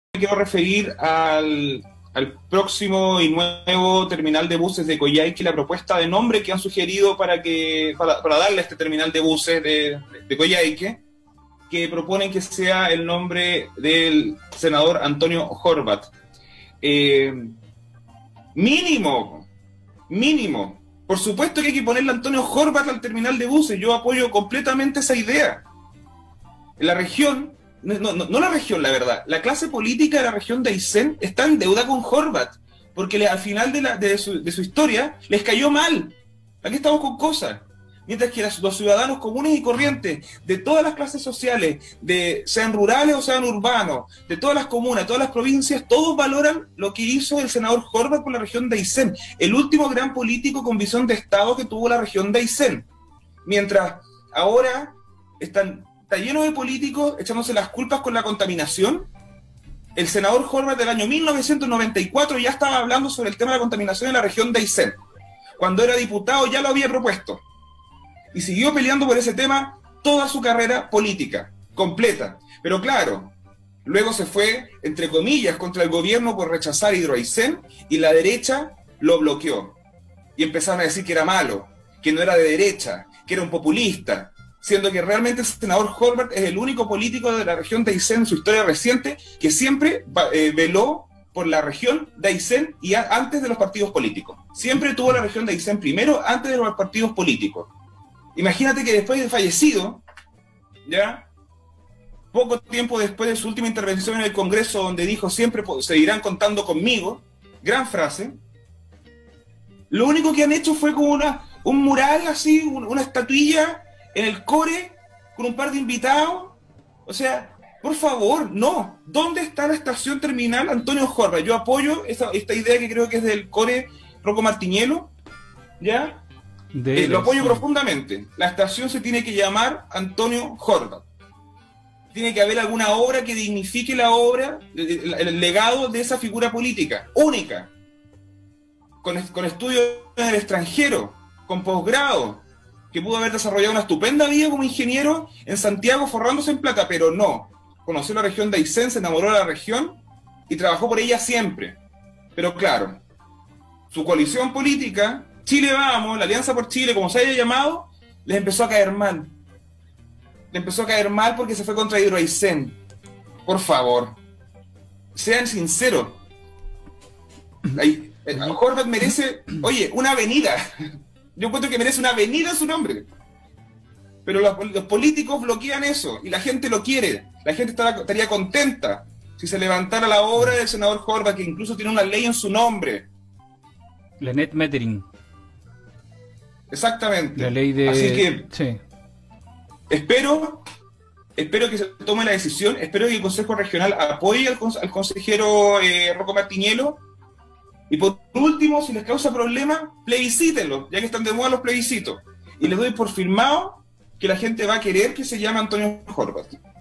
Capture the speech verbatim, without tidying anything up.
me quiero referir al, al próximo y nuevo terminal de buses de Coyhaique, la propuesta de nombre que han sugerido para, que, para, para darle a este terminal de buses de, de Coyhaique, que proponen que sea el nombre del senador Antonio Horvath. Eh, mínimo, mínimo. Por supuesto que hay que ponerle Antonio Horvath al terminal de buses. Yo apoyo completamente esa idea. En la región, no, no, no la región, la verdad, la clase política de la región de Aysén está en deuda con Horvath, porque le, al final de, la, de, su, de su historia les cayó mal. Aquí estamos con cosas. Mientras que los ciudadanos comunes y corrientes de todas las clases sociales, de, sean rurales o sean urbanos, de todas las comunas, todas las provincias, todos valoran lo que hizo el senador Horvath por la región de Aysén, el último gran político con visión de Estado que tuvo la región de Aysén. Mientras ahora están, está lleno de políticos echándose las culpas con la contaminación. El senador Horvath del año mil novecientos noventa y cuatro ya estaba hablando sobre el tema de la contaminación en la región de Aysén. Cuando era diputado ya lo había propuesto. Y siguió peleando por ese tema toda su carrera política, completa. Pero claro, luego se fue, entre comillas, contra el gobierno por rechazar Hidroaysén y la derecha lo bloqueó. Y empezaron a decir que era malo, que no era de derecha, que era un populista, siendo que realmente el senador Horvath es el único político de la región de Aysén en su historia reciente que siempre eh, veló por la región de Aysén y a, antes de los partidos políticos. Siempre tuvo la región de Aysén primero, antes de los partidos políticos. Imagínate que después de fallecido, ya, poco tiempo después de su última intervención en el Congreso, donde dijo siempre seguirán contando conmigo, gran frase, lo único que han hecho fue como una, un mural así, una estatuilla en el core, con un par de invitados. O sea, por favor, no. ¿Dónde está la estación terminal Antonio Horvath? Yo apoyo esta, esta idea que creo que es del core Rocco Martiniello, ¿ya? Eh, lo apoyo profundamente. La estación se tiene que llamar Antonio Horvath. Tiene que haber alguna obra que dignifique la obra, el, el legado de esa figura política, única, con, con estudios en el extranjero, con posgrado, que pudo haber desarrollado una estupenda vida como ingeniero en Santiago forrándose en plata, pero no. Conoció la región de Aysén, se enamoró de la región y trabajó por ella siempre. Pero claro, su coalición política, Chile Vamos, la Alianza por Chile, como se haya llamado, les empezó a caer mal. Le empezó a caer mal porque se fue contra Hidroaysén. Por favor, sean sinceros. Horvath merece, oye, una avenida. Yo encuentro que merece una avenida en su nombre. Pero los, los políticos bloquean eso y la gente lo quiere. La gente estará, estaría contenta si se levantara la obra del senador Horvath, que incluso tiene una ley en su nombre. La Net Metering. Exactamente. La ley de... Así que sí. espero, espero que se tome la decisión, espero que el Consejo Regional apoye al, al consejero eh, Rocco Martiniello. Y por último, si les causa problema, plebiscítenlo, ya que están de moda los plebiscitos. Y les doy por firmado que la gente va a querer que se llame Antonio Horvath.